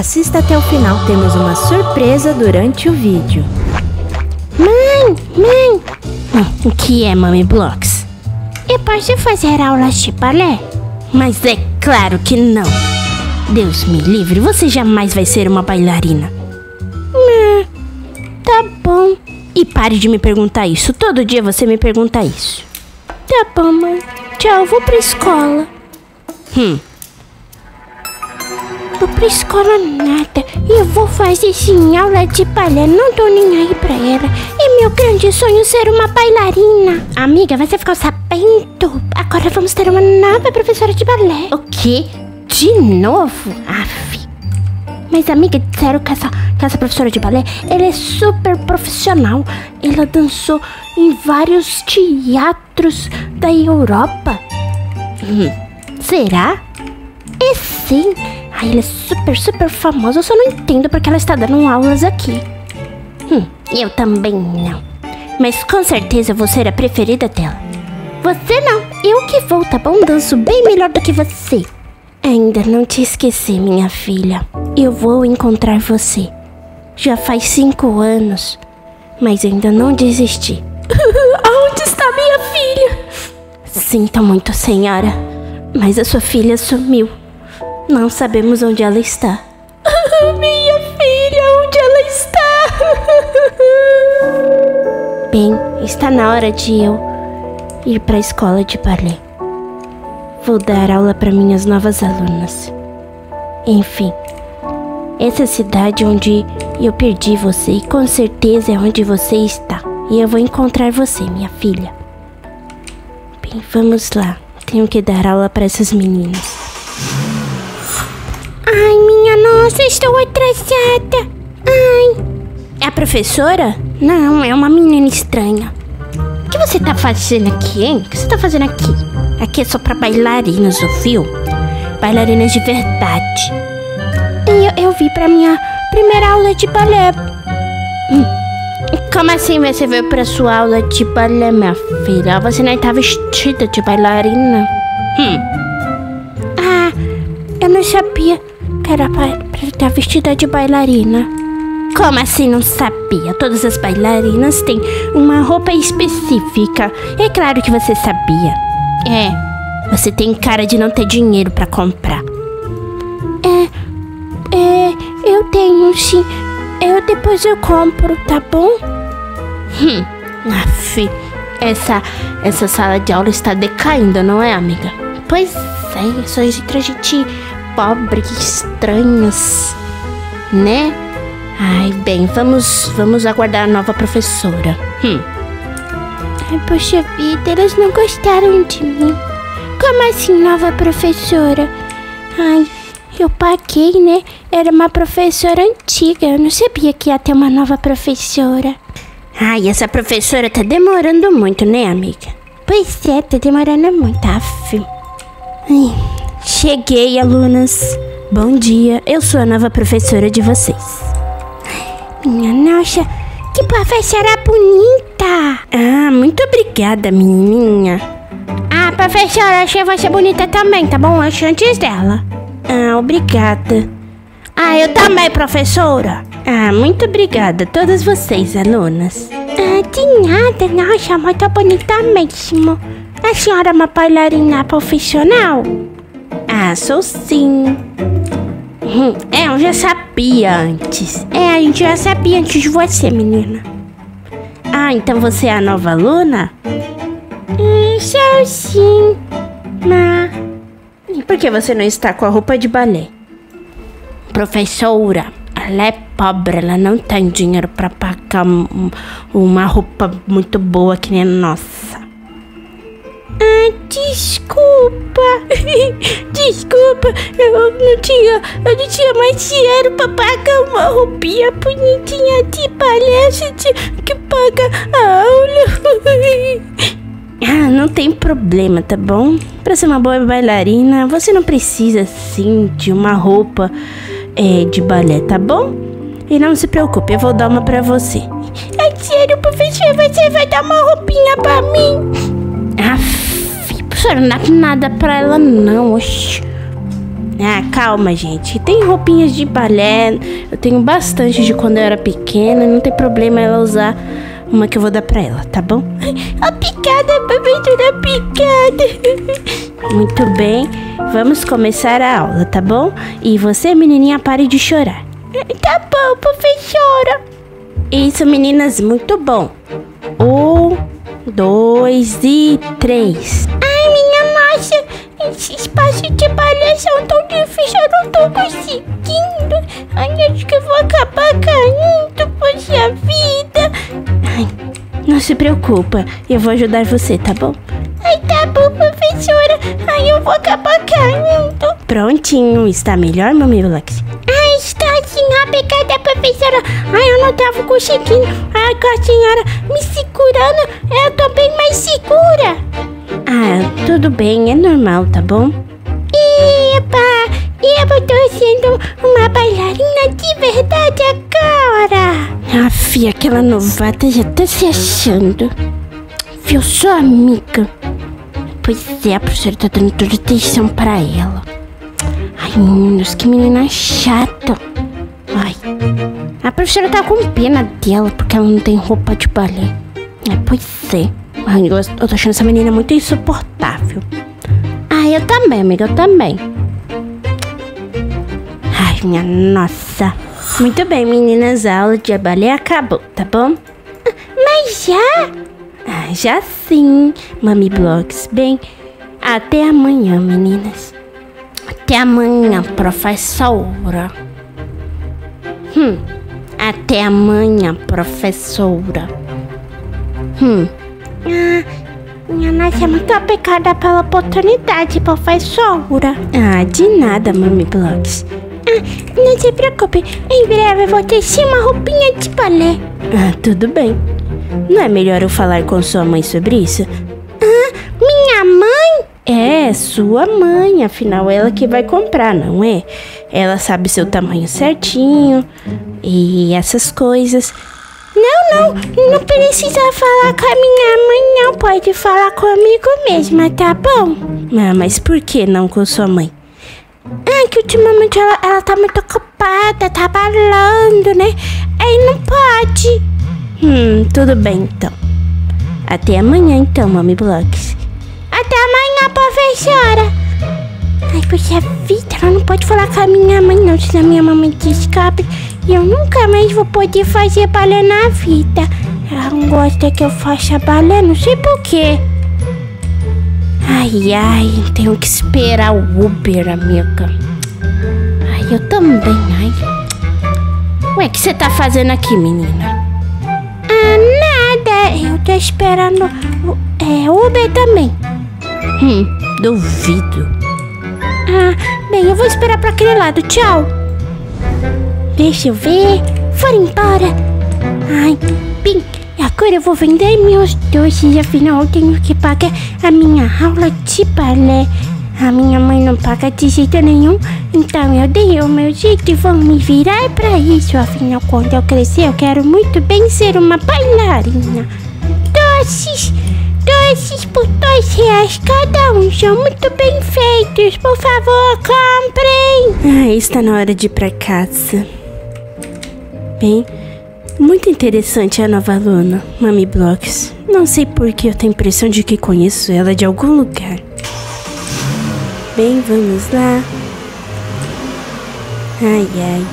Assista até o final, temos uma surpresa durante o vídeo. Mãe! O que é, Mami Blox? Eu posso fazer aulas de balé? Mas é claro que não. Deus me livre, você jamais vai ser uma bailarina. Tá bom. E pare de me perguntar isso, todo dia você me pergunta isso. Tá bom, mãe. Tchau, vou pra escola. Vou pra escola nada. Eu vou fazer sim aula de balé. Não tô nem aí pra ela. É meu grande sonho ser uma bailarina. Amiga, você ficou sabendo? Agora vamos ter uma nova professora de balé. O quê? De novo? Aff. Mas amiga, disseram que essa professora de balé, ela é super profissional. Ela dançou em vários teatros da Europa. Será? É sim. Ai, ela é super famosa. Eu só não entendo porque ela está dando aulas aqui. Eu também não. Mas com certeza eu vou ser a preferida dela. Você não, eu que vou, tá bom? Danço bem melhor do que você. Ainda não te esqueci, minha filha. Eu vou encontrar você. Já faz 5 anos, mas ainda não desisti. Onde está minha filha? Sinto muito, senhora, mas a sua filha sumiu. Não sabemos onde ela está. Minha filha, onde ela está? Bem, está na hora de eu ir para a escola de balé. Vou dar aula para minhas novas alunas. Enfim, essa é a cidade onde eu perdi você e com certeza é onde você está. E eu vou encontrar você, minha filha. Bem, vamos lá. Tenho que dar aula para essas meninas. Ai, minha nossa, estou atrasada. Ai. É a professora? Não, é uma menina estranha. O que você tá fazendo aqui, hein? O que você tá fazendo aqui? Aqui é só pra bailarinas, ouviu? Bailarinas de verdade. Eu vi pra minha primeira aula de balé. Como assim você veio pra sua aula de balé, minha filha? Você não tá vestida de bailarina? Ah, eu não sabia que era pra estar vestida de bailarina. Como assim não sabia? Todas as bailarinas têm uma roupa específica. É claro que você sabia. Você tem cara de não ter dinheiro pra comprar. Eu tenho sim. Depois eu compro, tá bom? Aff, essa sala de aula está decaindo, não é, amiga? Pois é, só entra gente pobre, estranhas, né? Ai, bem, vamos aguardar a nova professora. Ai, poxa vida, elas não gostaram de mim. Como assim, nova professora? Ai, eu paguei, né? Era uma professora antiga. Eu não sabia que ia ter uma nova professora. Ai, essa professora tá demorando muito, né, amiga? Pois é, tá demorando muito, aff. Ai, cheguei, alunas. Bom dia, eu sou a nova professora de vocês. Minha nossa, que professora bonita! Ah, muito obrigada, menininha. Ah, professora, achei você bonita também, tá bom? Achei antes dela. Ah, obrigada. Ah, eu também, professora. Ah, muito obrigada, todas vocês, alunas. Ah, de nada, nossa, muito bonita mesmo. A senhora é uma bailarina profissional? Ah, sou sim. Eu já sabia antes. A gente já sabia antes de você, menina. Ah, então você é a nova aluna? Sou sim. Mas... E por que você não está com a roupa de balé? Professora, ela é pobre, ela não tem dinheiro pra pagar uma roupa muito boa que nem a nossa. Ah, desculpa. Desculpa, eu não tinha mais dinheiro pra pagar uma roupinha bonitinha de balé. A gente que paga a aula. Ah, não tem problema, tá bom? Pra ser uma boa bailarina, você não precisa, assim, de uma roupa de balé, tá bom? E não se preocupe, eu vou dar uma pra você. É sério, professor, você vai dar uma roupinha pra mim? Aff, professora, não dá nada pra ela não, oxi. Ah, calma, gente. Tem roupinhas de balé. Eu tenho bastante de quando eu era pequena. Não tem problema ela usar uma que eu vou dar pra ela, tá bom? Obrigada, professora, obrigada. Muito bem. Vamos começar a aula, tá bom? E você, menininha, pare de chorar. Tá bom, professora. Isso, meninas, muito bom. 1, 2 e 3. Ai, minha nossa, esses passos de balé são tão difíceis, eu não tô conseguindo. Ai, acho que eu vou acabar caindo, poxa vida. Ai, não se preocupa, eu vou ajudar você, tá bom? Ai, tá bom, professora. Ai, eu vou acabar caindo. Prontinho, está melhor, meu Miblox? Ai, está sim, obrigada, professora. Ai, eu não tava conseguindo. Ai, com a senhora me segurando, eu tô bem mais segura. Ah, tudo bem, é normal, tá bom? Epa, eu tô sendo uma bailarina de verdade agora. Ah, filha, aquela novata já tá se achando. Viu, sua amiga? Pois é, a professora tá dando toda atenção pra ela. Ai, meninos, que menina chata. Ai, a professora tá com pena dela porque ela não tem roupa de balé. Pois é. Ai, eu tô achando essa menina muito insuportável. Ah, eu também, amiga, eu também. Ai, minha nossa. Muito bem, meninas, a aula de balé acabou, tá bom? Mas já? Ah, já sim, Mami Blogs. Bem, até amanhã, meninas. Até amanhã, professora. Até amanhã, professora. Minha nossa, muito obrigada pela oportunidade, professora. Ah, de nada, Mami Blogs. Não se preocupe, em breve eu vou ter sim uma roupinha de balé. Ah, tudo bem. Não é melhor eu falar com sua mãe sobre isso? Minha mãe? É, sua mãe, afinal ela que vai comprar, não é? Ela sabe seu tamanho certinho e essas coisas. Não precisa falar com a minha mãe, não. Pode falar comigo mesma, tá bom? Ah, mas por que não com sua mãe? Que ultimamente ela tá muito ocupada, trabalhando, né? Aí não pode. Tudo bem então. Até amanhã então, Mami Blogs. Até amanhã, professora. Ai, puxa vida, ela não pode falar com a minha mãe não, senão minha mamãe descobre e eu nunca mais vou poder fazer balé na vida. Ela não gosta que eu faça balé, não sei porquê. Ai, tenho que esperar o Uber, amiga. Ai, eu também, ai. Ué, o que você tá fazendo aqui, menina? Nada, eu tô esperando o Uber também. Duvido. Bem, eu vou esperar pra aquele lado, tchau. Deixa eu ver, foram embora. Ai, bem, agora eu vou vender meus doces, afinal eu tenho que pagar a minha aula de balé. A minha mãe não paga de jeito nenhum, então eu dei o meu jeito e vou me virar pra isso. Afinal, quando eu crescer, eu quero muito bem ser uma bailarina. Doces por R$2 cada um, são muito bem feitos. Por favor, comprem. Está na hora de ir pra casa. Bem, muito interessante a nova aluna, Mami Blogs. Não sei por que eu tenho a impressão de que conheço ela de algum lugar. Bem, vamos lá. Ai,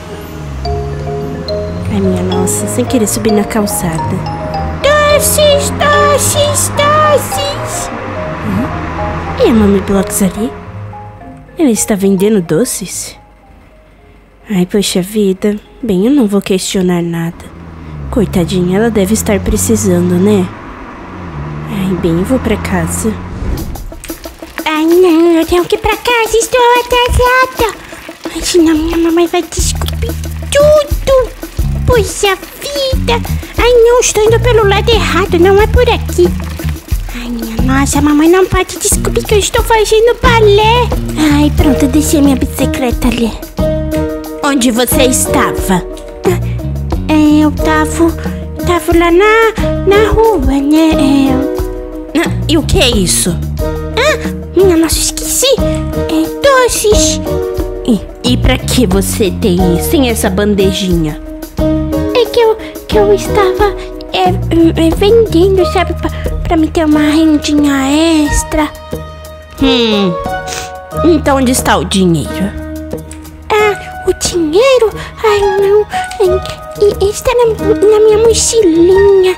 minha nossa, sem querer subir na calçada. Doces. E a Mami Blogs ali? Ela está vendendo doces? Ai, poxa vida. Bem, eu não vou questionar nada. Coitadinha, ela deve estar precisando, né? Ai, bem, eu vou pra casa. Ai, não, eu tenho que ir pra casa, estou atrasada. Ai, senão minha mamãe vai descobrir tudo. Poxa vida. Ai, não, estou indo pelo lado errado, não é por aqui. Ai, minha nossa, a mamãe não pode descobrir que eu estou fazendo balé. Ai, pronto, deixei minha bicicleta ali. Onde você estava? Eu tava lá na rua, né? E o que é isso? Minha nossa, esqueci. Doces. E pra que você tem essa bandejinha? É que eu estava vendendo, sabe? Pra me ter uma rendinha extra. Então onde está o dinheiro? O dinheiro? Ai, não. Está na minha mochilinha.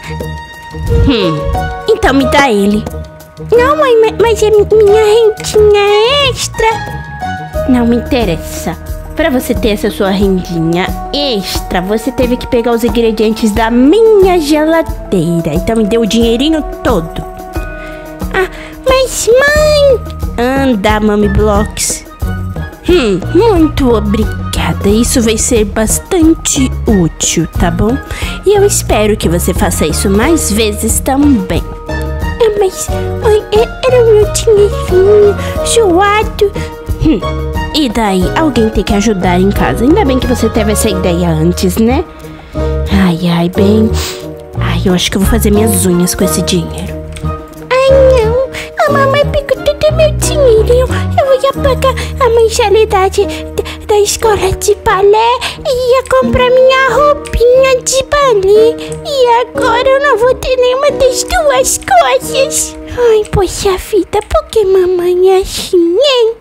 Então me dá ele. Não, mãe, mas é minha rendinha extra. Não me interessa. Pra você ter essa sua rendinha extra, você teve que pegar os ingredientes da minha geladeira. Então me deu o dinheirinho todo. Mas mãe... Anda, Mami Bloks. Muito obrigada. Isso vai ser bastante útil, tá bom? E eu espero que você faça isso mais vezes também. Mas, mãe, era o meu dinheirinho suado. E daí, alguém tem que ajudar em casa. Ainda bem que você teve essa ideia antes, né? Ai, eu acho que eu vou fazer minhas unhas com esse dinheiro. Ai, não. A mamãe pegou todo meu dinheirinho. Eu ia pagar a mensalidade da escola de balé e ia comprar minha roupinha de balé. E agora eu não vou ter nenhuma das duas coisas. Ai, poxa vida, por que mamãe é assim, hein?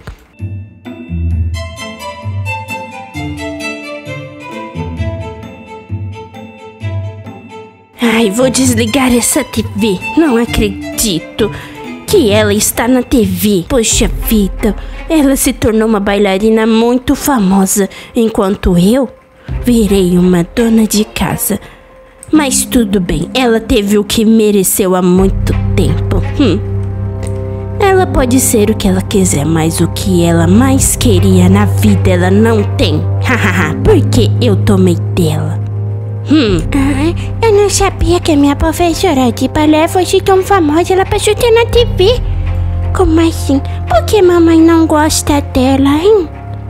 Ai, vou desligar essa TV. Não acredito que ela está na TV. Poxa vida, ela se tornou uma bailarina muito famosa, enquanto eu virei uma dona de casa. Mas tudo bem, ela teve o que mereceu há muito tempo. Ela pode ser o que ela quiser, mas o que ela mais queria na vida ela não tem. Porque eu tomei dela. Eu não sabia que a minha professora de balé fosse tão famosa. Ela passou a ter na TV. Como assim? Por que mamãe não gosta dela, hein?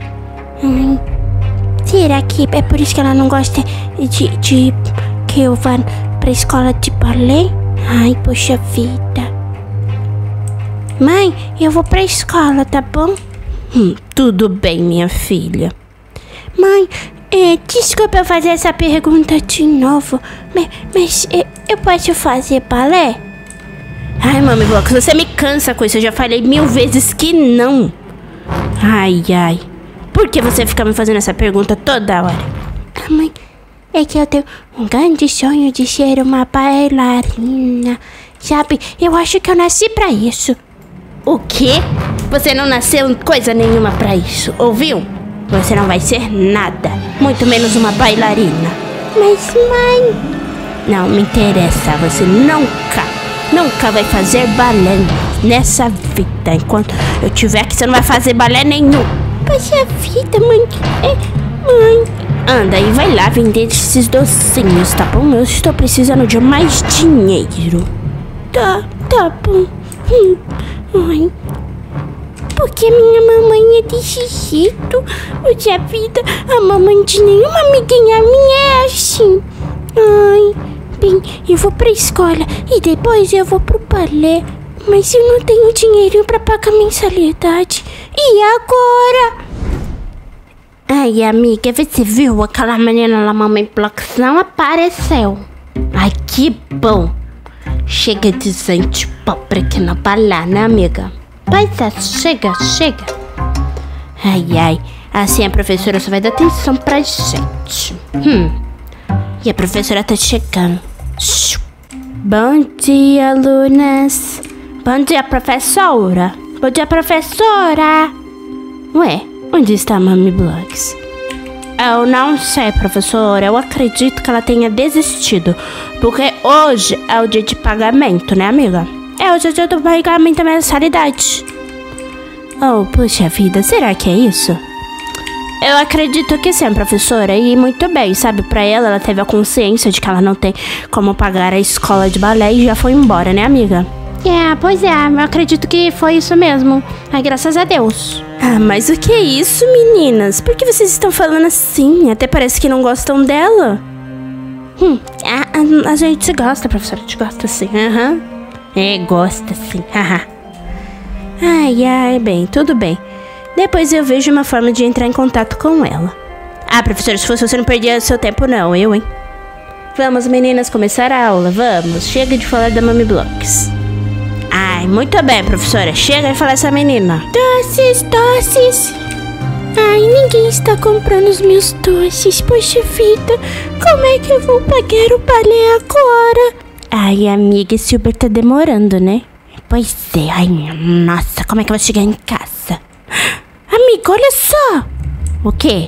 Será que é por isso que ela não gosta de que eu vá pra escola de balé? Ai, poxa vida. Mãe, eu vou pra escola, tá bom? Tudo bem, minha filha. Mãe, desculpa eu fazer essa pergunta de novo, mas eu posso fazer balé? Ai, Mami Bloks, você me cansa com isso. Eu já falei 1000 vezes que não. Ai. Por que você fica me fazendo essa pergunta toda hora? Mãe, é que eu tenho um grande sonho de ser uma bailarina. Sabe, eu acho que eu nasci pra isso. O quê? Você não nasceu coisa nenhuma pra isso, ouviu? Você não vai ser nada, muito menos uma bailarina. Mas, mãe... Não me interessa, você nunca vai fazer balé nessa vida. Enquanto eu tiver aqui, você não vai fazer balé nenhum. Poxa vida, mãe. Mãe... Anda e vai lá vender esses docinhos, tá bom? Eu estou precisando de mais dinheiro. Tá bom. Mãe... Por que minha mamãe é desse jeito? Poxa vida, a mamãe de nenhuma amiguinha minha é assim. Ai, bem, eu vou pra escola e depois eu vou pro balé. Mas eu não tenho dinheiro pra pagar mensalidade. E agora? Ai, amiga, você viu? Aquela menina lá, Mami Bloks, não apareceu. Ai, que bom. Chega de gente pobre aqui no balé, né, amiga? Pois é, chega. Ai, assim a professora só vai dar atenção pra gente. E a professora tá chegando. Bom dia, alunas. Bom dia, professora. Bom dia, professora. Ué, onde está a Mami Bloks? Eu não sei, professora. Eu acredito que ela tenha desistido. Porque hoje é o dia de pagamento, né, amiga? Hoje é o dia do pagamento da mensalidade. Oh, puxa vida, será que é isso? Eu acredito que sim, professora. E muito bem, sabe? Pra ela teve a consciência de que ela não tem como pagar a escola de balé e já foi embora, né, amiga? Pois é, eu acredito que foi isso mesmo. Ai, graças a Deus. Mas o que é isso, meninas? Por que vocês estão falando assim? Até parece que não gostam dela. A gente gosta, professora. A gente gosta sim. Gosta sim. Ai, bem, tudo bem. Depois eu vejo uma forma de entrar em contato com ela. Ah, professora, se fosse você não perdia seu tempo não, eu, hein? Vamos, meninas, começar a aula, vamos. Chega de falar da Mami Blocks. Ai, muito bem, professora. Chega de falar essa menina. Doces. Ai, ninguém está comprando os meus doces. Poxa vida, como é que eu vou pagar o balé agora? Ai, amiga, esse Uber tá demorando, né? Pois é, ai, nossa, como é que eu vou chegar em casa? Amiga, olha só. O quê?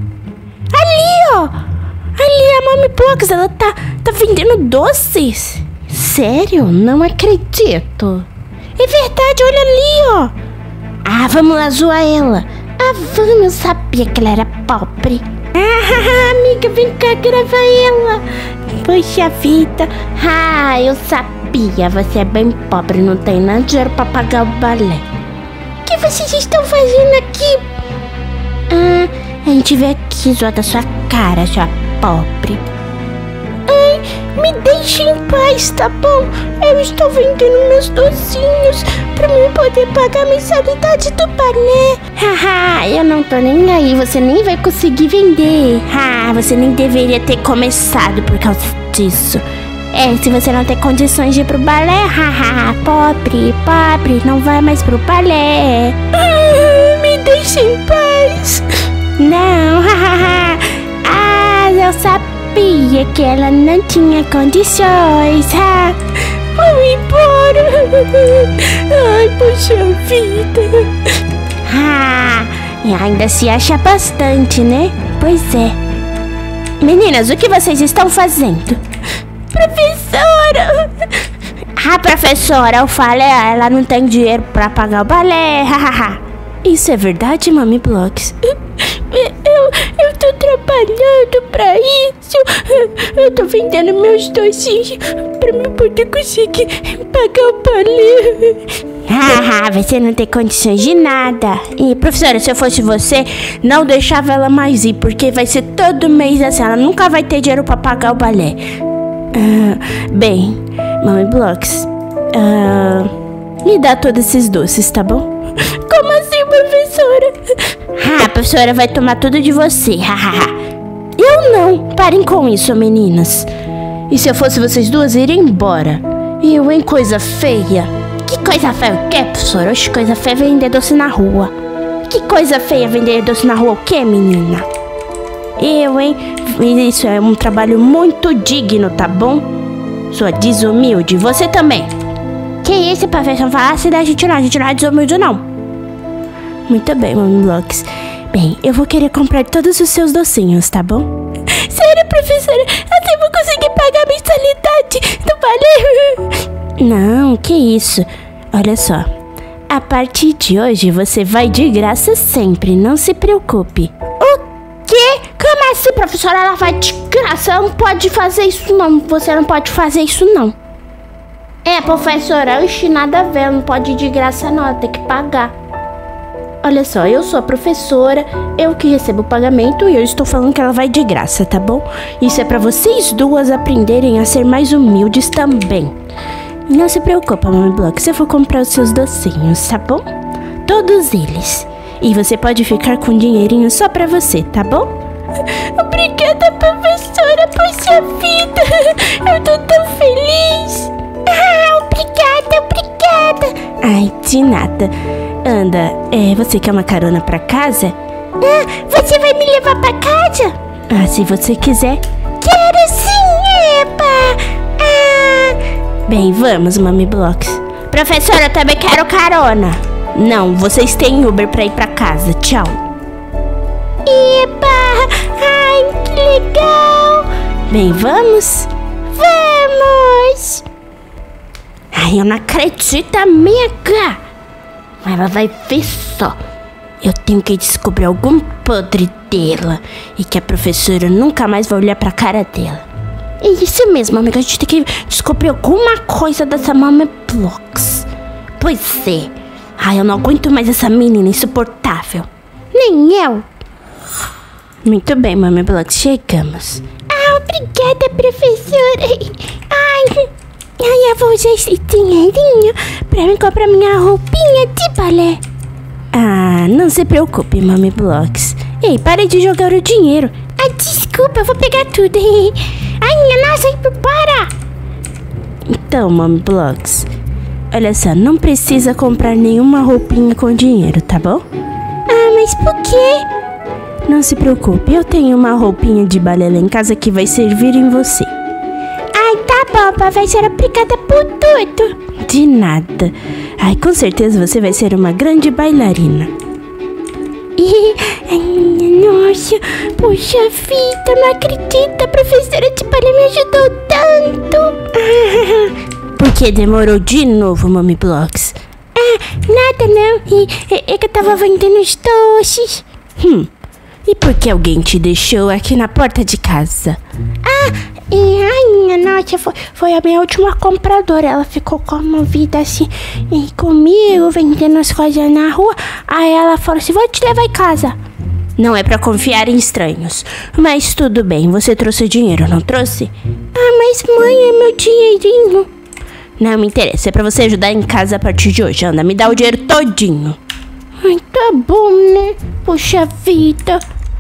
Ali, ó. Ali a Mami Blocks, ela tá vendendo doces. Sério? Não acredito. É verdade, olha ali, ó. Ah, vamos lá zoar ela. Ah, vamos, eu sabia que ela era pobre. Ah, amiga, vem cá gravar ela. Poxa vida. Ah, eu sabia, você é bem pobre, não tem nada de dinheiro pra pagar o balé. O que vocês estão fazendo aqui? Ah, a gente veio aqui zoar da sua cara, sua pobre. Ai, me deixe em paz, tá bom? Eu estou vendendo meus docinhos pra mim poder pagar a mensalidade do balé. Haha, eu não tô nem aí, você nem vai conseguir vender. Ah, você nem deveria ter começado por causa disso. É, se você não tem condições de ir pro balé, haha, pobre, não vai mais pro balé. Me deixe em paz. Não, hahaha. Ah, eu sabia que ela não tinha condições. Ah, vou embora. Ai, poxa vida. Ah, e ainda se acha bastante, né? Pois é. Meninas, o que vocês estão fazendo? Professora! Ah, professora, eu falei, ela não tem dinheiro pra pagar o balé. Isso é verdade, Mami Blocks? Eu tô trabalhando pra isso. Eu tô vendendo meus docinhos pra me poder conseguir pagar o balé. Você não tem condições de nada. E, professora, se eu fosse você, não deixava ela mais ir, porque vai ser todo mês assim, ela nunca vai ter dinheiro pra pagar o balé. Bem, Mami Blocks, me dá todos esses doces, tá bom? Como assim, professora? A professora vai tomar tudo de você. Eu não. Parem com isso, meninas. E se eu fosse vocês duas, irem embora? Eu, hein, coisa feia. Que coisa feia o quê, professora? Oxe, coisa feia é vender doce na rua. Que coisa feia vender doce na rua o quê, menina? Eu, hein? Isso é um trabalho muito digno, tá bom? Sua desumilde. Você também. Que isso, professor? Falar assim da gente não é desumilde, não. Muito bem, Mami Blocks. Bem, eu vou querer comprar todos os seus docinhos, tá bom? Sério, professora? Assim eu vou conseguir pagar a mensalidade do balé? Não, que isso. Olha só. A partir de hoje, você vai de graça sempre. Não se preocupe. O quê? Como assim, professora? Ela vai de graça? Ela não pode fazer isso, não. Você não pode fazer isso, não. É, professora. Oxi, nada a ver. Ela não pode ir de graça, não. Ela tem que pagar. Olha só, eu sou a professora, eu que recebo o pagamento e eu estou falando que ela vai de graça, tá bom? Isso é pra vocês duas aprenderem a ser mais humildes também. E não se preocupa, Mami Blocks, eu vou comprar os seus docinhos, tá bom? Todos eles. E você pode ficar com um dinheirinho só pra você, tá bom? Obrigada, professora, poxa vida. Eu tô tão feliz. Obrigada. Ai, de nada. Anda, você quer uma carona pra casa? Você vai me levar pra casa? Ah, se você quiser. Quero sim, epa! Bem, vamos, Mami Blocks. Professora, eu também quero carona. Não, vocês têm Uber pra ir pra casa. Tchau. Epa! Ai, que legal! Bem, vamos? Vamos! Ai, eu não acredito, amiga! Ela vai ver só. Eu tenho que descobrir algum podre dela e que a professora nunca mais vai olhar pra cara dela. É isso mesmo, amiga. A gente tem que descobrir alguma coisa dessa Mami Blocks. Pois é. Ai, eu não aguento mais essa menina insuportável. Nem eu. Muito bem, Mami Blocks. Chegamos. Obrigada, professora. Ai. Ai, eu vou usar esse dinheirinho pra me comprar minha roupinha de balé. Ah, não se preocupe, Mami Bloks. Ei, pare de jogar o dinheiro. Ah, desculpa, eu vou pegar tudo. Ai, minha nossa, para! Então, Mami Bloks, olha só, não precisa comprar nenhuma roupinha com dinheiro, tá bom? Ah, mas por quê? Não se preocupe, eu tenho uma roupinha de balé lá em casa que vai servir em você. Ai, tá bom, vai ser obrigada por tudo. De nada. Ai, com certeza você vai ser uma grande bailarina. Ai, nossa, puxa vida, não acredito, a professora de balé me ajudou tanto. Por que demorou de novo, Mami Bloks? Ah, nada não, é que eu tava vendendo os doces. E por que alguém te deixou aqui na porta de casa? Ai, minha nossa, foi a minha última compradora. Ela ficou comovida assim comigo, vendendo as coisas na rua. Aí ela falou assim, vou te levar em casa. Não é pra confiar em estranhos. Mas tudo bem, você trouxe dinheiro, não trouxe? Ah, mas mãe, é meu dinheirinho. Não me interessa, é pra você ajudar em casa a partir de hoje. Anda, me dá o dinheiro todinho. Ai, tá bom, né? Puxa vida.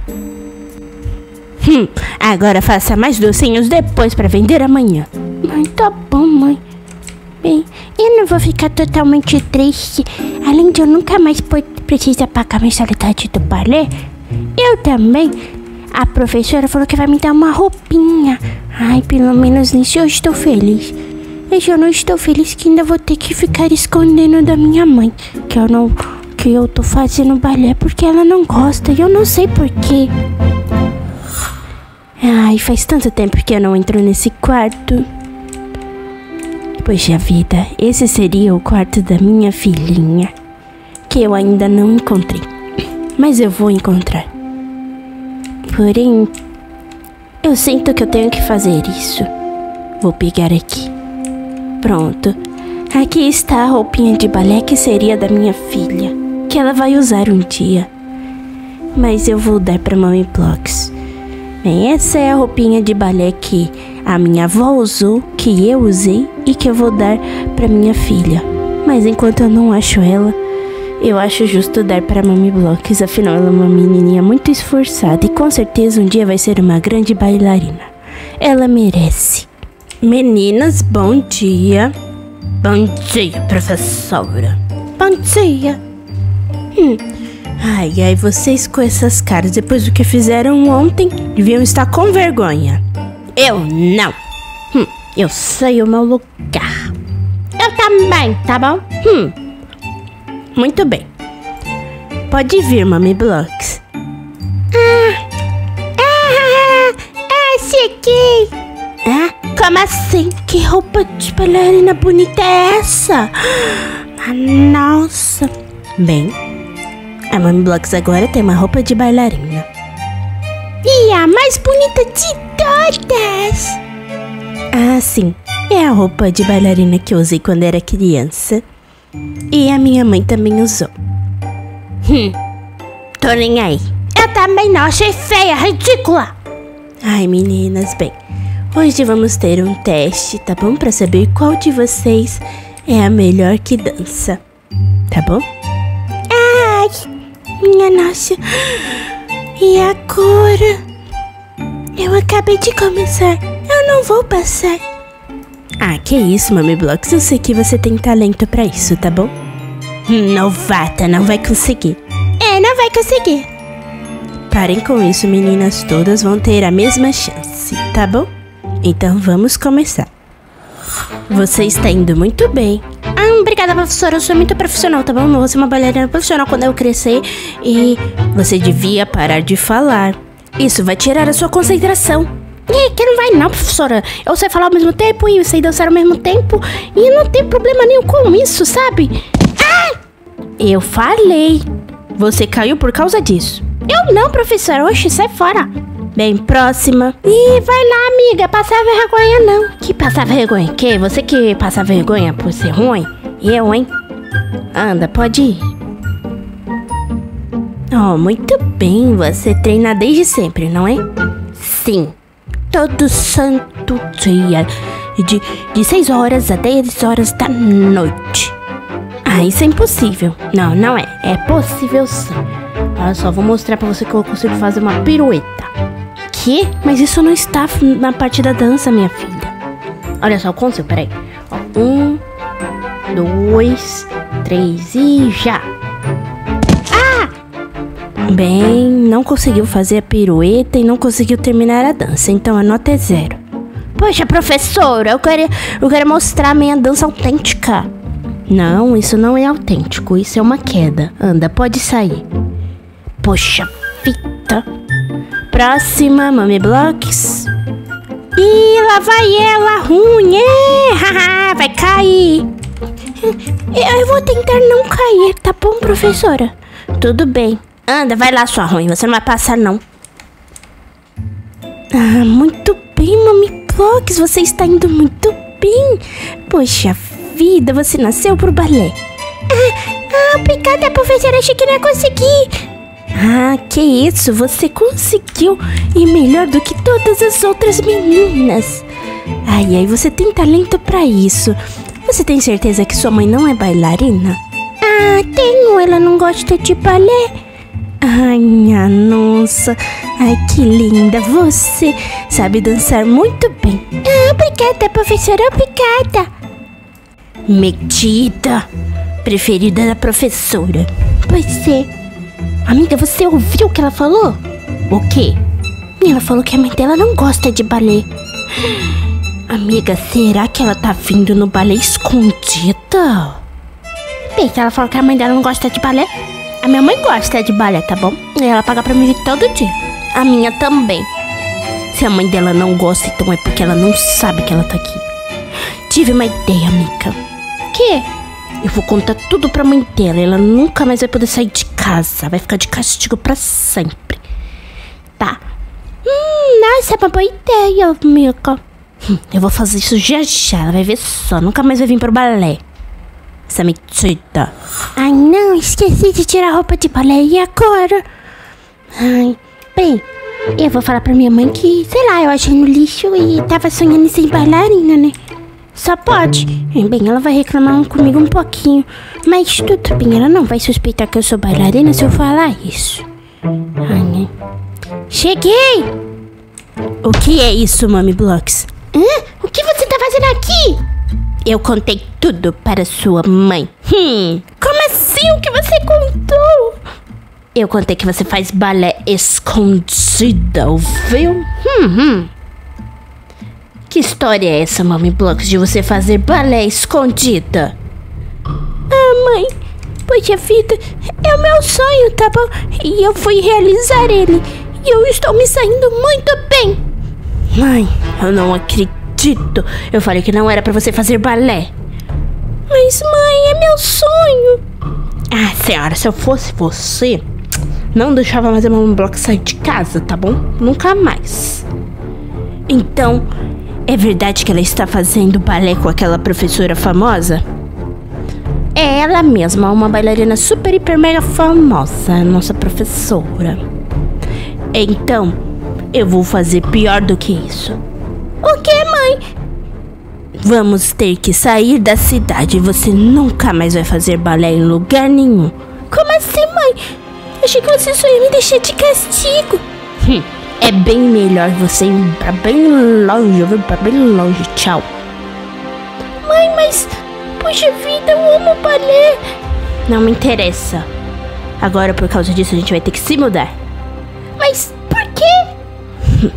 Agora faça mais docinhos depois pra vender amanhã. Mãe, tá bom, mãe. Bem, eu não vou ficar totalmente triste. Além de eu nunca mais precisar pagar a mensalidade do balé, eu também. A professora falou que vai me dar uma roupinha. Ai, pelo menos nisso eu estou feliz. Mas eu não estou feliz que ainda vou ter que ficar escondendo da minha mãe que eu tô fazendo balé porque ela não gosta e eu não sei porquê. Ai, faz tanto tempo que eu não entro nesse quarto. Poxa vida, esse seria o quarto da minha filhinha, que eu ainda não encontrei. Mas eu vou encontrar. Porém, eu sinto que eu tenho que fazer isso. Vou pegar aqui. Pronto. Aqui está a roupinha de balé que seria da minha filha, que ela vai usar um dia. Mas eu vou dar pra Mami Bloks. Bem, essa é a roupinha de balé que a minha avó usou, que eu usei e que eu vou dar pra minha filha. Mas enquanto eu não acho ela, eu acho justo dar pra Mami Bloks. Afinal, ela é uma menininha muito esforçada e com certeza um dia vai ser uma grande bailarina. Ela merece. Meninas, bom dia. Bom dia, professora. Bom dia. Ai, vocês com essas caras, depois do que fizeram ontem, deviam estar com vergonha. Eu não. Eu sei o meu lugar. Eu também, tá bom? Muito bem. Pode vir, Mami Bloks. Esse aqui. Como assim? Que roupa de bailarina bonita é essa? Nossa. Bem, a Mami Bloks agora tem uma roupa de bailarina. E a mais bonita de todas. Sim. É a roupa de bailarina que eu usei quando era criança. E a minha mãe também usou. Tô nem aí. Eu também não, achei feia, ridícula. Ai, meninas, bem, hoje vamos ter um teste, tá bom? Pra saber qual de vocês é a melhor que dança. Tá bom? Ai, minha nossa. E agora? Eu acabei de começar. Eu não vou passar. Que isso, Mami Bloks. Eu sei que você tem talento pra isso, tá bom? Novata, não vai conseguir. Não vai conseguir. Parem com isso, meninas. Todas vão ter a mesma chance, tá bom? Então vamos começar. Você está indo muito bem. Obrigada, professora. Eu sou muito profissional, tá bom? Eu vou ser uma bailarina profissional quando eu crescer. E você devia parar de falar. Isso vai tirar a sua concentração. Que não vai não, professora. Eu sei falar ao mesmo tempo e eu sei dançar ao mesmo tempo. E não tem problema nenhum com isso, sabe? Eu falei. Você caiu por causa disso. Eu não, professora. Oxe, sai fora. Bem, próxima. Ih, vai lá, amiga. Passar vergonha, não. Que passar vergonha? Que? Você que passa vergonha por ser ruim? Eu, hein? Anda, pode ir. Muito bem. Você treina desde sempre, não é? Sim. Todo santo dia de 6 horas a 10 horas da noite. Ah, isso é impossível. Não, não é. É possível sim. Olha só, vou mostrar pra você que eu consigo fazer uma pirueta. Que? Mas isso não está na parte da dança, minha filha. Olha só, eu consigo, peraí. Ó, 1, 2, 3 e já. Ah! Bem, não conseguiu fazer a pirueta e não conseguiu terminar a dança, então a nota é 0. Poxa, professora, eu quero mostrar a minha dança autêntica. Não, isso não é autêntico, isso é uma queda. Anda, pode sair. Poxa, fita. Próxima, Mami Blocks. Ih, lá vai ela, ruim. Haha, vai cair. Eu vou tentar não cair, tá bom, professora? Tudo bem. Anda, vai lá, sua ruim, você não vai passar, não. Ah, muito bem, Mami Blocks, você está indo muito bem. Poxa vida, você nasceu pro balé. Obrigada, professora, achei que não ia conseguir. Ah, que isso, você conseguiu e melhor do que todas as outras meninas. Ai, você tem talento pra isso. Você tem certeza que sua mãe não é bailarina? Ah, tenho, ela não gosta de balé. Ai, minha nossa, ai que linda, você sabe dançar muito bem. Ah, obrigada, professora, obrigada. Metida, preferida da professora. Pois é. Amiga, você ouviu o que ela falou? O quê? Ela falou que a mãe dela não gosta de balé. Amiga, será que ela tá vindo no balé escondida? Bem, ela falou que a mãe dela não gosta de balé. A minha mãe gosta de balé, tá bom? E ela paga pra mim todo dia. A minha também. Se a mãe dela não gosta, então é porque ela não sabe que ela tá aqui. Tive uma ideia, amiga. Que? Eu vou contar tudo pra mãe dela. Ela nunca mais vai poder sair de casa. Vai ficar de castigo pra sempre. Tá. Nossa, é uma boa ideia, amiga. Eu vou fazer isso já já. Ela vai ver só. Nunca mais vai vir pro balé. Essa metida. Ai, não. Esqueci de tirar a roupa de balé. E agora? Ai, bem, eu vou falar pra minha mãe que, sei lá, eu achei no lixo e tava sonhando em ser bailarina, né? Só pode. Bem, ela vai reclamar comigo um pouquinho. Mas tudo bem, ela não vai suspeitar que eu sou bailarina se eu falar isso. Ai, né? Cheguei! O que é isso, Mami Blocks? O que você tá fazendo aqui? Eu contei tudo para sua mãe. Como assim? O que você contou? Eu contei que você faz balé escondida, ouviu? Que história é essa, Mami Blocks, de você fazer balé escondida? Ah, mãe, poxa vida, é o meu sonho, tá bom? E eu fui realizar ele. E eu estou me saindo muito bem. Mãe, eu não acredito. Eu falei que não era pra você fazer balé. Mas, mãe, é meu sonho. Ah, senhora, se eu fosse você, não deixava mais a Mami Blocks sair de casa, tá bom? Nunca mais. Então, é verdade que ela está fazendo balé com aquela professora famosa? É ela mesma, uma bailarina super, hiper, mega famosa, a nossa professora. Então, eu vou fazer pior do que isso. O que, mãe? Vamos ter que sair da cidade. Você nunca mais vai fazer balé em lugar nenhum. Como assim, mãe? Achei que você só ia me deixar de castigo. É bem melhor você ir pra bem longe, viu? Pra bem longe. Tchau. Mãe, mas... Puxa vida, eu amo balé. Não me interessa. Agora, por causa disso, a gente vai ter que se mudar. Mas por quê?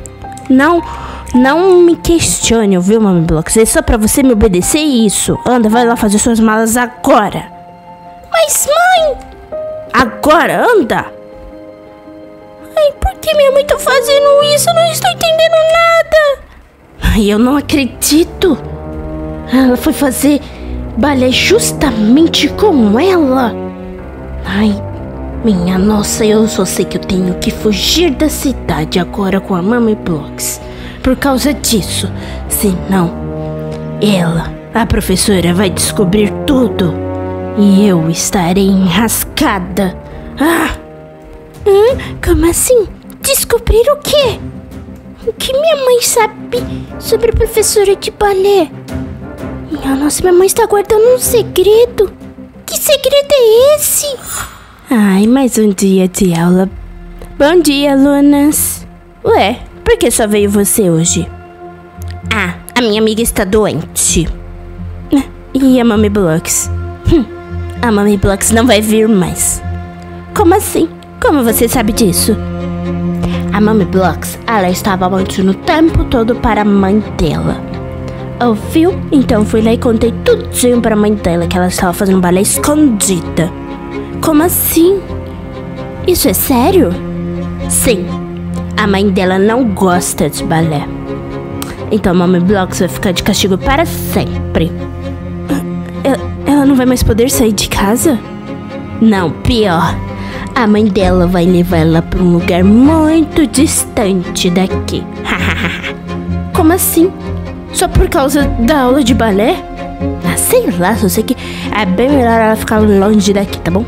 Não me questione, viu, Mami Blocks? É só pra você me obedecer isso. Anda, vai lá fazer suas malas agora. Mas, mãe... Agora, anda. Ai, por que minha mãe tá fazendo isso? Eu não estou entendendo nada. Ai, eu não acredito. Ela foi fazer balé justamente com ela. Ai, minha nossa, eu só sei que eu tenho que fugir da cidade agora com a Mami Blocks. Por causa disso. Senão, ela, a professora, vai descobrir tudo. E eu estarei enrascada. Como assim? Descobrir o quê? O que minha mãe sabe sobre a professora de balé? Minha nossa, minha mãe está guardando um segredo. Que segredo é esse? Ai, mais um dia de aula. Bom dia, alunas. Ué, por que só veio você hoje? Ah, a minha amiga está doente. E a Mami Blocks? A Mami Blocks não vai vir mais. Como assim? Como você sabe disso? A Mami Blocks, ela estava mentindo o tempo todo para a mãe dela. Ouviu? Então fui lá e contei tudinho para a mãe dela que ela estava fazendo balé escondida. Como assim? Isso é sério? Sim. A mãe dela não gosta de balé. Então a Mami Blocks vai ficar de castigo para sempre. Ela não vai mais poder sair de casa? Não, pior. A mãe dela vai levar ela para um lugar muito distante daqui. Como assim? Só por causa da aula de balé? Ah, sei lá, só sei que é bem melhor ela ficar longe daqui, tá bom?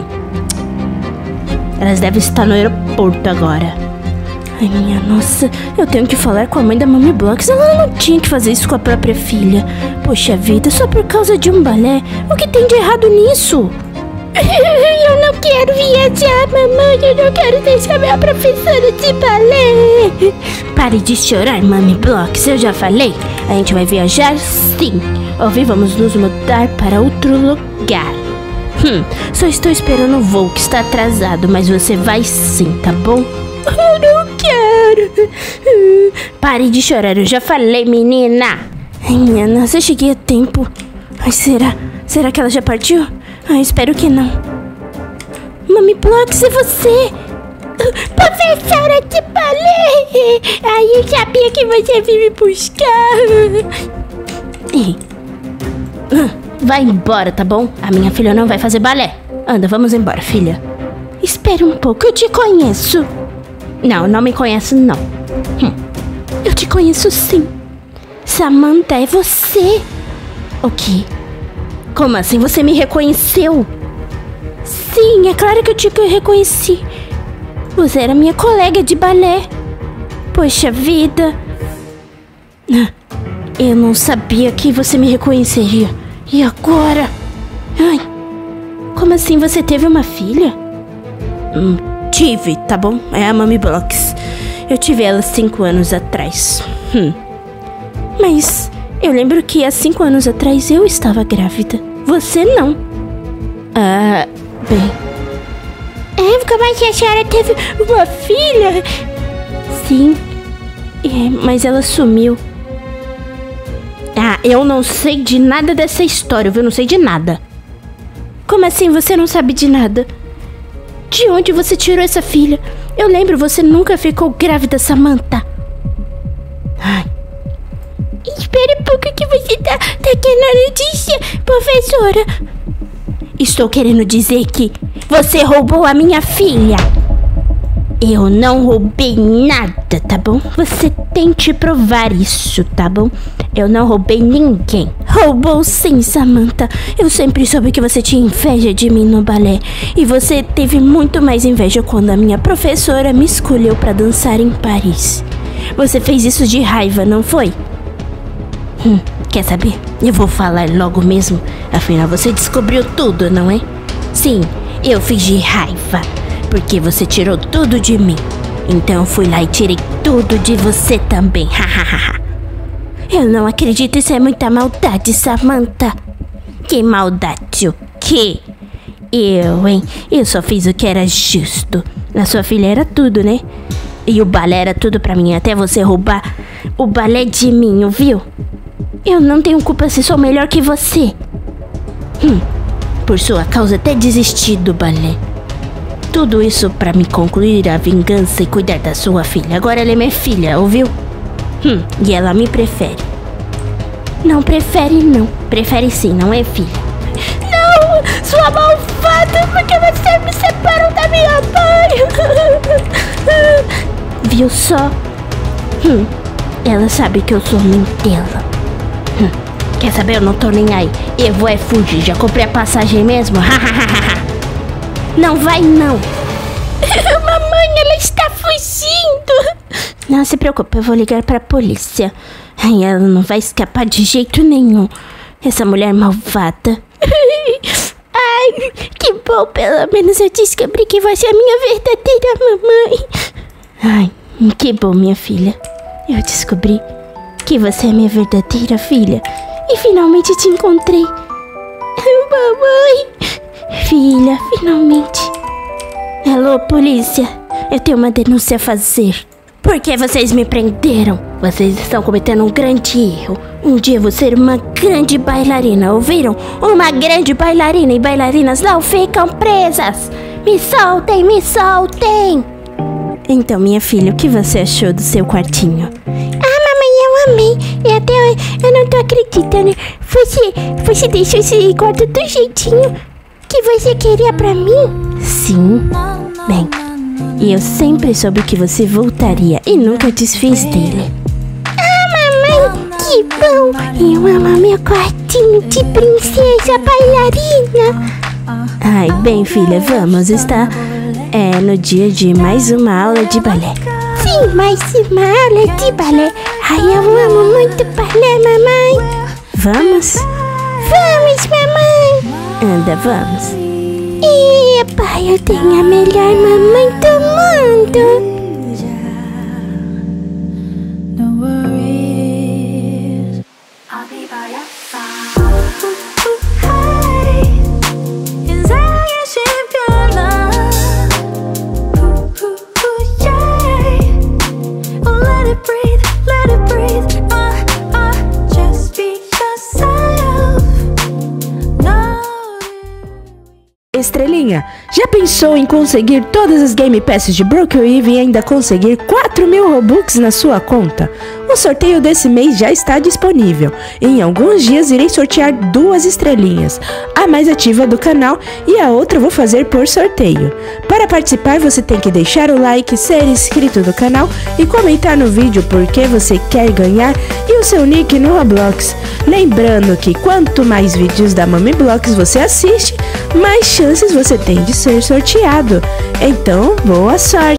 Elas devem estar no aeroporto agora. Ai, minha nossa, eu tenho que falar com a mãe da Mami Blocks. Ela não tinha que fazer isso com a própria filha. Poxa vida, só por causa de um balé. O que tem de errado nisso? Eu não quero viajar, mamãe. Eu não quero deixar minha professora de balé. Pare de chorar, Mami Blocks. Eu já falei. A gente vai viajar sim. Ouvi, vamos nos mudar para outro lugar. Só estou esperando o voo que está atrasado, mas você vai sim, tá bom? Eu não quero. Pare de chorar, eu já falei, menina. Ai, minha nossa, eu cheguei a tempo. Ai, será que ela já partiu? Ai, espero que não. Mami Blocks, é você? Professora de balé! Ai, eu sabia que você vinha me buscar. Ei. Vai embora, tá bom? A minha filha não vai fazer balé. Anda, vamos embora, filha. Espera um pouco, eu te conheço. Não me conhece, não. Eu te conheço sim. Samantha, é você. O quê? Como assim? Você me reconheceu? Sim, é claro que eu te reconheci. Você era minha colega de balé. Poxa vida. Eu não sabia que você me reconheceria. E agora? Ai, como assim? Você teve uma filha? Tive, tá bom? É a Mami Blocks. Eu tive ela 5 anos atrás. Mas eu lembro que há 5 anos atrás eu estava grávida. Você não. Bem. Como é que a senhora teve uma filha? Sim. Mas ela sumiu. Eu não sei de nada dessa história, viu? Não sei de nada. Como assim você não sabe de nada? De onde você tirou essa filha? Eu lembro, você nunca ficou grávida, Samantha. Espere um pouco que você tá querendo notícia, professora. Estou querendo dizer que você roubou a minha filha. Eu não roubei nada, tá bom? Você tente provar isso, tá bom? Eu não roubei ninguém. Roubou sim, Samantha. Eu sempre soube que você tinha inveja de mim no balé. E você teve muito mais inveja quando a minha professora me escolheu para dançar em Paris. Você fez isso de raiva, não foi? Quer saber? Eu vou falar logo mesmo. Afinal, você descobriu tudo, não é? Sim, eu fiz de raiva. Porque você tirou tudo de mim. Então eu fui lá e tirei tudo de você também. Eu não acredito, isso é muita maldade, Samantha. Que maldade o quê? Eu só fiz o que era justo. A sua filha era tudo, né? E o balé era tudo pra mim, até você roubar o balé de mim, ouviu? Eu não tenho culpa se sou melhor que você. Por sua causa até desisti do balé. Tudo isso pra me concluir a vingança e cuidar da sua filha. Agora ela é minha filha, ouviu? E ela me prefere. Não prefere, não. Prefere sim, não é filha. Não, sua malvada, porque você me separou da minha mãe. Viu só? Ela sabe que eu sou mãe dela. Quer saber? Eu não tô nem aí. Eu vou fugir. Já comprei a passagem mesmo? Não vai, não. Mamãe, ela está fugindo. Não se preocupe, eu vou ligar pra polícia. Ai, ela não vai escapar de jeito nenhum. Essa mulher malvada. Ai, que bom, pelo menos eu descobri que você é a minha verdadeira mamãe. Ai, que bom, minha filha. Eu descobri que você é minha verdadeira filha. E finalmente te encontrei. Mamãe. Filha, finalmente. Alô, polícia. Eu tenho uma denúncia a fazer. Por que vocês me prenderam? Vocês estão cometendo um grande erro. Um dia eu vou ser uma grande bailarina, ouviram? Uma grande bailarina, e bailarinas não ficam presas. Me soltem, me soltem. Então, minha filha, o que você achou do seu quartinho? Ah, mamãe, eu amei. E até eu não tô acreditando. Você deixou esse quarto do jeitinho que você queria pra mim? Sim. Bem, e eu sempre soube que você voltaria e nunca desfiz dele. Ah, mamãe, que bom! Eu amo meu quartinho de princesa bailarina. Ai, bem, filha, vamos, está no dia de mais uma aula de balé. Sim, mais uma aula de balé. Ai, eu amo muito balé, mamãe. Vamos? Vamos, mamãe. Anda, vamos. E pai, eu tenho a melhor mamãe do mundo. No worries, I'll be by your side. Hey, 인생의 신변아. Yeah. Oh, let it breathe, let it breathe. Just be yourself. No. Estrelinha, já pensou em conseguir todas as Game Passes de Brookhaven e ainda conseguir 4.000 Robux na sua conta? O sorteio desse mês já está disponível. Em alguns dias irei sortear 2 estrelinhas, a mais ativa do canal e a outra vou fazer por sorteio. Para participar você tem que deixar o like, ser inscrito no canal e comentar no vídeo por que você quer ganhar e o seu nick no Roblox. Lembrando que quanto mais vídeos da Mami Bloks você assiste, mais chances você tem de ser sorteado. Então, boa sorte!